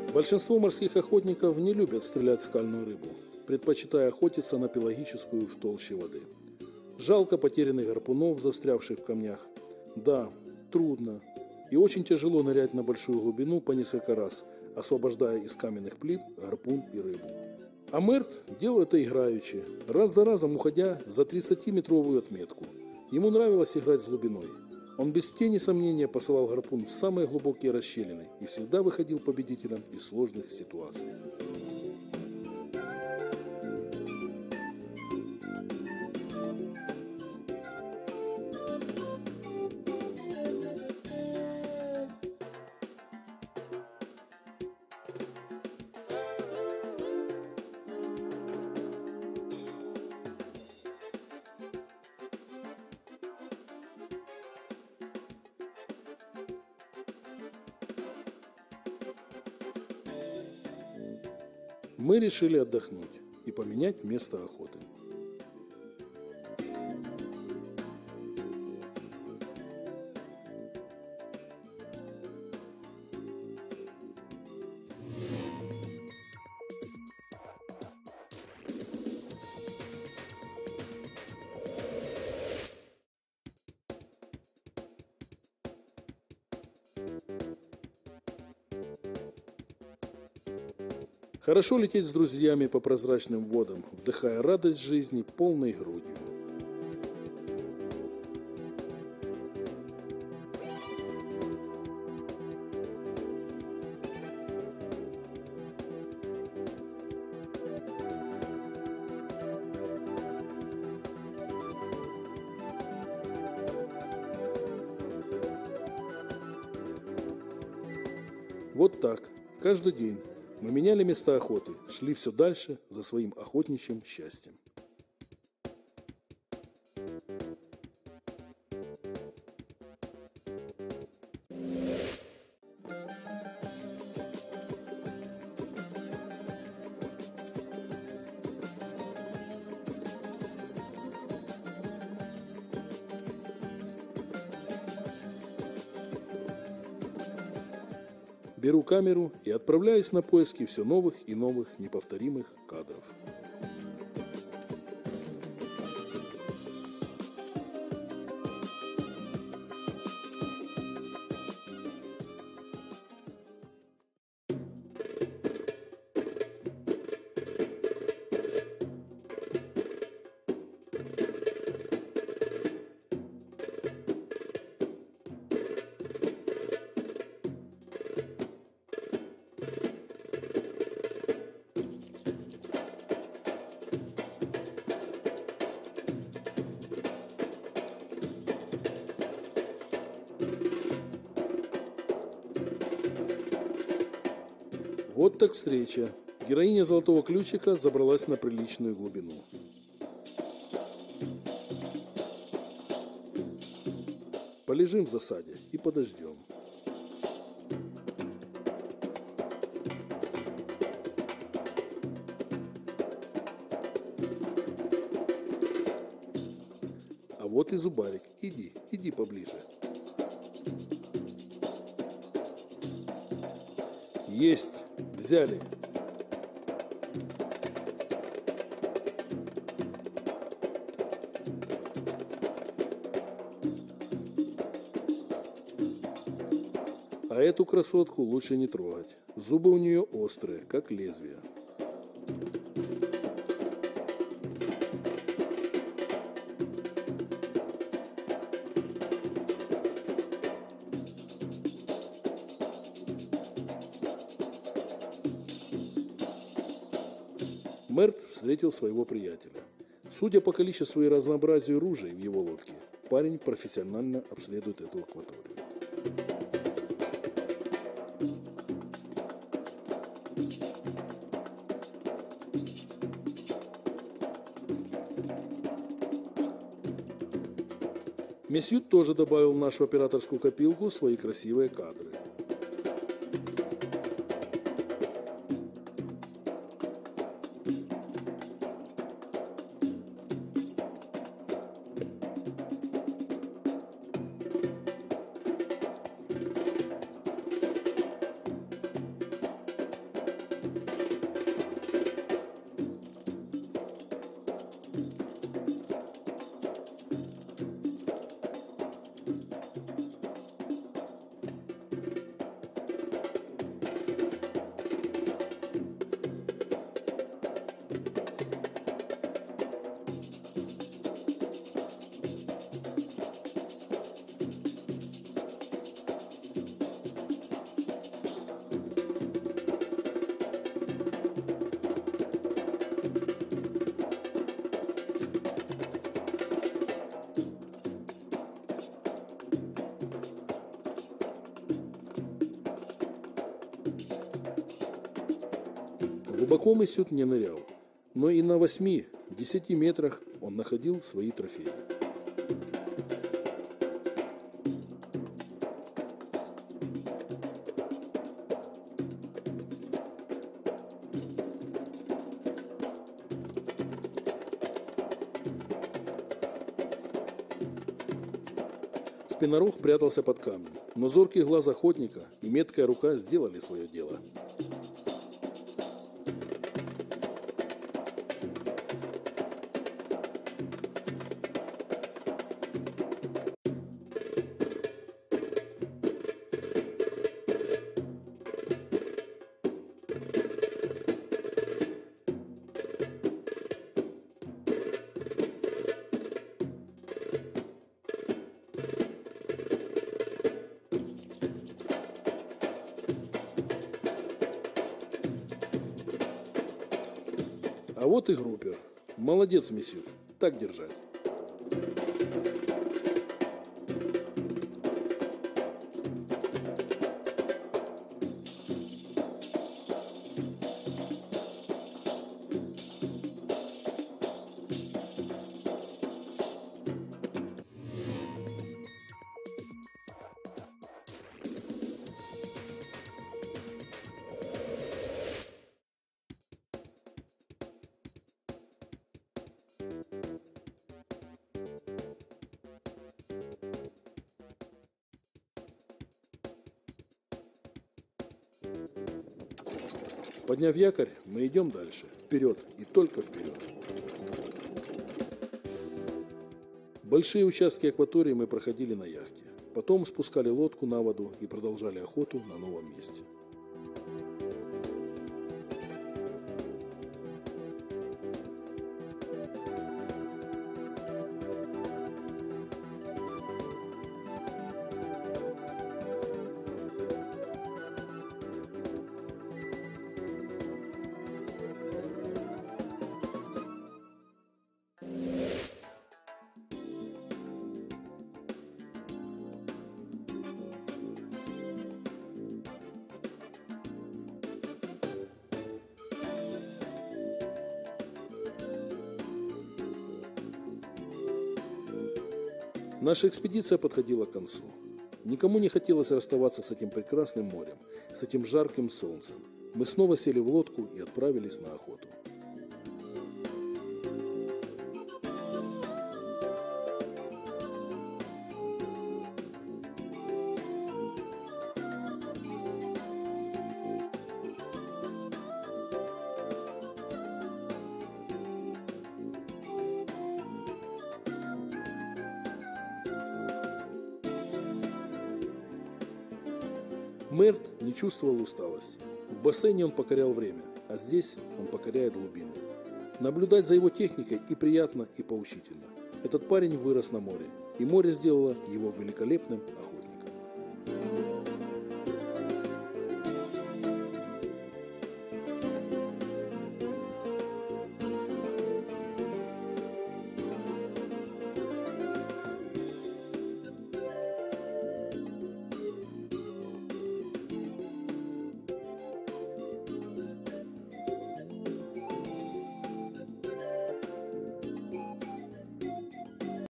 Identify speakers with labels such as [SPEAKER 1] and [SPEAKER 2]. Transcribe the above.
[SPEAKER 1] Большинство морских охотников не любят стрелять в скальную рыбу, предпочитая охотиться на пелагическую в толще воды. Жалко потерянных гарпунов, застрявших в камнях. Да, трудно и очень тяжело нырять на большую глубину по несколько раз, освобождая из каменных плит гарпун и рыбу. А Мерт делал это играючи, раз за разом уходя за 30-метровую отметку. Ему нравилось играть с глубиной. Он без тени сомнения посылал гарпун в самые глубокие расщелины и всегда выходил победителем из сложных ситуаций. Мы решили отдохнуть и поменять место охоты. Хорошо лететь с друзьями по прозрачным водам, вдыхая радость жизни полной грудью. Вот так, каждый день. Мы меняли места охоты, шли все дальше за своим охотничьим счастьем. Беру камеру и отправляюсь на поиски все новых и новых неповторимых кадров. Вот так встреча. Героиня «Золотого ключика» забралась на приличную глубину. Полежим в засаде и подождем. А вот и зубарик. Иди поближе. Есть! Взяли! А эту красотку лучше не трогать. Зубы у нее острые, как лезвия. Мерт встретил своего приятеля. Судя по количеству и разнообразию ружей в его лодке, парень профессионально обследует эту акваторию. Месьют тоже добавил в нашу операторскую копилку свои красивые кадры. Глубоко Мысют не нырял, но и на 8-10 метрах он находил свои трофеи. Спинорог прятался под камнем, но зоркий глаз охотника и меткая рука сделали свое дело. А вот и группер. Молодец, Мысют. Так держать. Подняв якорь, мы идем дальше, вперед и только вперед. Большие участки акватории мы проходили на яхте. Потом спускали лодку на воду и продолжали охоту на новом месте. Наша экспедиция подходила к концу. Никому не хотелось расставаться с этим прекрасным морем, с этим жарким солнцем. Мы снова сели в лодку и отправились на охоту. Мэрт не чувствовал усталости. В бассейне он покорял время, а здесь он покоряет глубину. Наблюдать за его техникой и приятно, и поучительно. Этот парень вырос на море, и море сделало его великолепным охотником.